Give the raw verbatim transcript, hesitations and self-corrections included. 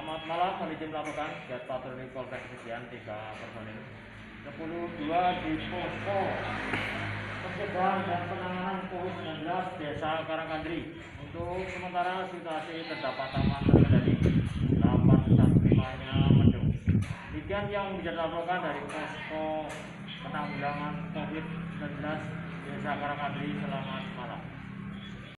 Selamat malam, kami izin melaporkan Jet Patroli Polsek Sekian tiga personil sepuluh dua di posko pencegahan dan penanganan COVID sembilan belas Desa Karangkandri. Untuk sementara situasi terdapat aman terkendali, delapan satu lima nya mendung. Demikian yang bisa dilaporkan dari posko penanggulangan COVID sembilan belas Desa Karangkandri. Selamat malam.